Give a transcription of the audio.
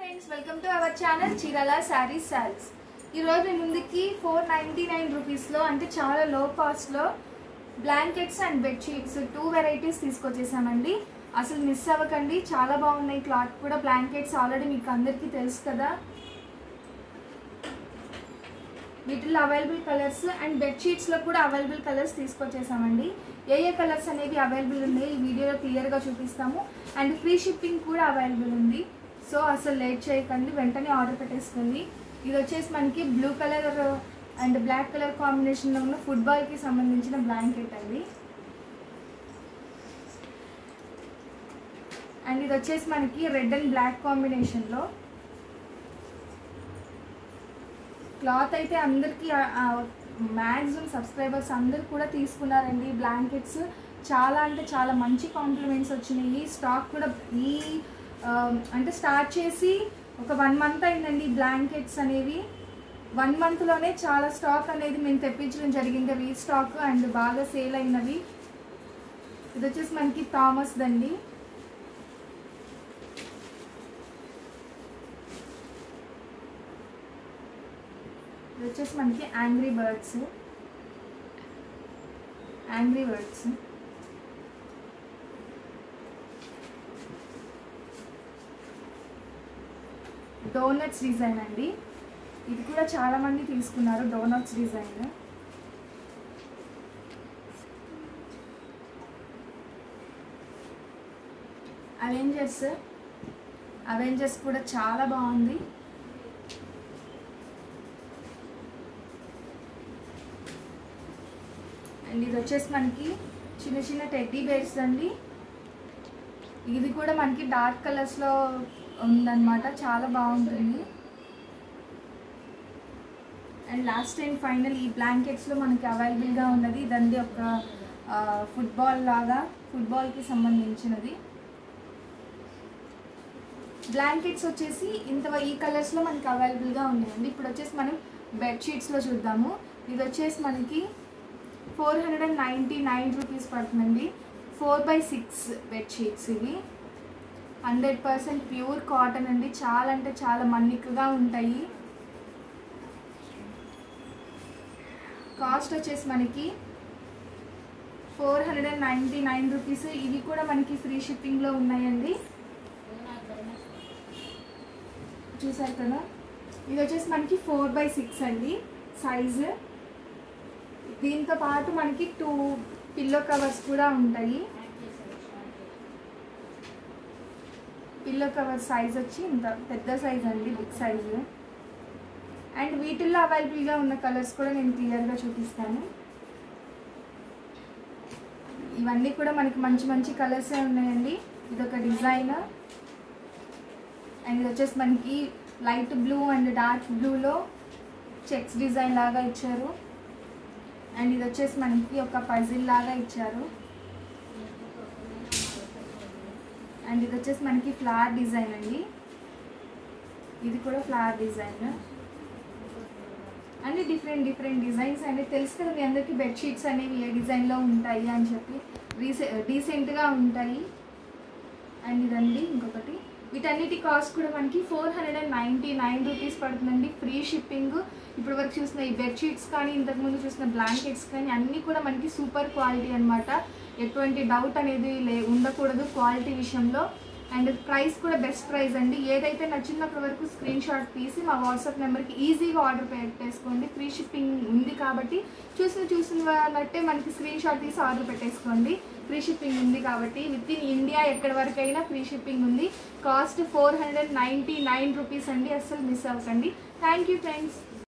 Friends welcome to our channel Chirala sarees sarees. ఈరోజు మీ ముందుకి 499 రూపీస్లో అంటే చాలా లో కాస్ట్లో బ్లాంకెట్స్ అండ్ బెడ్షీట్స్ 2 వెరైటీస్ తీసుకొచ్చేసామండి. అసలు మిస్ అవ్వకండి, చాలా బాగున్నాయి. క్లాత్ కూడా బ్లాంకెట్స్ ఆల్రెడీ మీకు అందరికీ తెలుసు కదా. వీటిలో అవైలబుల్ కలర్స్ అండ్ బెడ్షీట్స్లో కూడా అవైలబుల్ కలర్స్ తీసుకొచ్చేసామండి. ఏ కలర్స్ అనేవి అవైలబుల్ ఉన్నాయి ఈ వీడియోలో క్లియర్గా చూపిస్తాము. అండ్ ఫ్రీ షిప్పింగ్ కూడా అవైలబుల్ ఉంది. సో అసలు లేట్ చేయకండి, వెంటనే ఆర్డర్ పెట్టేసుకోండి. ఇది వచ్చేసి మనకి blue colour and black colour కాంబినేషన్లో ఉన్న ఫుట్బాల్కి సంబంధించిన బ్లాంకెట్ అండి. అండ్ ఇది వచ్చేసి మనకి రెడ్ అండ్ బ్లాక్ కాంబినేషన్లో. క్లాత్ అయితే అందరికీ మ్యాక్సిమం సబ్స్క్రైబర్స్ అందరు కూడా తీసుకున్నారండి. బ్లాంకెట్స్ చాలా అంటే చాలా మంచి కాంప్లిమెంట్స్ వచ్చినాయి. స్టాక్ కూడా అంటే స్టార్ట్ చేసి ఒక 1 మంత్ అయిందండి. బ్లాంకెట్స్ అనేవి 1 మంత్లోనే చాలా స్టాక్ అనేది మేము తెప్పించడం జరిగింది. రీస్టాక్ అండ్ బాగా సేల్ అయినవి. ఇది వచ్చేసి మనకి థామస్ దండి. ఇది వచ్చేసి మనకి యాంగ్రీ బర్డ్స్ డోనట్స్ డిజైన్ అండి. ఇది కూడా చాలా మంది తీసుకున్నారు. డోనట్స్ డిజైన్ అవెంజర్స్ కూడా చాలా బాగుంది. అండ్ ఇది వచ్చేసి మనకి చిన్న చిన్న టెడ్డీ బేర్స్ అండి. ఇది కూడా మనకి డార్క్ కలర్స్లో ఉందన్నమాట, చాలా బాగుంటుంది. అండ్ లాస్ట్ అండ్ ఫైనల్ ఈ బ్లాంకెట్స్లో మనకి అవైలబుల్గా ఉన్నది ఇదండి, ఒక ఫుట్బాల్ లాగా, ఫుట్బాల్కి సంబంధించినది. బ్లాంకెట్స్ వచ్చేసి ఈ కలర్స్లో మనకి అవైలబుల్గా ఉన్నాయండి. ఇప్పుడు వచ్చేసి మనం బెడ్షీట్స్లో చూద్దాము. ఇది వచ్చేసి మనకి 499 రూపీస్ పడుతుందండి. 4x6 బెడ్షీట్స్ ఇవి. 100% ప్యూర్ కాటన్ అండి. చాలా అంటే చాలా మన్నికగా ఉంటాయి. కాస్ట్ వచ్చేసి మనకి 499 రూపీస్. ఇవి కూడా మనకి ఫ్రీ షిప్పింగ్లో ఉన్నాయండి. చూసారు కదా. ఇది వచ్చేసి మనకి 4x6 అండి సైజు. దీంతో పాటు మనకి 2 పిల్లో కవర్స్ కూడా ఉంటాయి. పిల్లో కవర్ సైజ్ వచ్చి ఇంత పెద్ద సైజ్ అండి, బిగ్ సైజు. అండ్ వీటిల్లో అవైలబుల్గా ఉన్న కలర్స్ కూడా నేను క్లియర్గా చూపిస్తాను. ఇవన్నీ కూడా మనకి మంచి మంచి కలర్సే ఉన్నాయండి. ఇదొక డిజైన్. అండ్ ఇది వచ్చేసి మనకి లైట్ బ్లూ అండ్ డార్క్ బ్లూలో చెక్స్ డిజైన్ లాగా ఇచ్చారు. అండ్ ఇది వచ్చేసి మనకి ఒక పజిల్ లాగా ఇచ్చారు. అండ్ ఇది వచ్చేసి మనకి ఫ్లవర్ డిజైన్ అండి. ఇది కూడా ఫ్లవర్ డిజైన్. అన్ని డిఫరెంట్ డిజైన్స్ అండి. తెలుసు కదా మీ అందరికీ బెడ్షీట్స్ అనేవి ఏ డిజైన్లో ఉంటాయి అని చెప్పి. డీసెంట్గా ఉంటాయి. అండ్ ఇదండి ఇంకొకటి. వీటన్నిటి కాస్ట్ కూడా మనకి 499 రూపీస్ పడుతుందండి. Free shipping. ఇప్పుడు వరకు చూసిన ఈ బెడ్షీట్స్ కానీ ఇంతకుముందు చూసిన బ్లాంకెట్స్ కానీ అన్నీ కూడా మనకి సూపర్ క్వాలిటీ అనమాట. ఎటువంటి డౌట్ అనేది ఉండకూడదు క్వాలిటీ విషయంలో. అండ్ ప్రైస్ కూడా బెస్ట్ ప్రైస్ అండి. ఏదైతే నచ్చినప్పటి వరకు స్క్రీన్ షాట్ తీసి మా వాట్సాప్ నెంబర్కి ఈజీగా ఆర్డర్ పెట్టేసుకోండి. ఫ్రీ షిప్పింగ్ ఉంది కాబట్టి చూసినట్టే మనకి స్క్రీన్ షాట్ తీసి ఆర్డర్ పెట్టేసుకోండి. ఫ్రీ షిప్పింగ్ ఉంది కాబట్టి విత్ ఇన్ ఇండియా ఎక్కడి వరకైనా ఫ్రీ షిప్పింగ్ ఉంది. కాస్ట్ 499 రూపీస్ అండి. అస్సలు మిస్ అవ్వకండి. Thank you friends.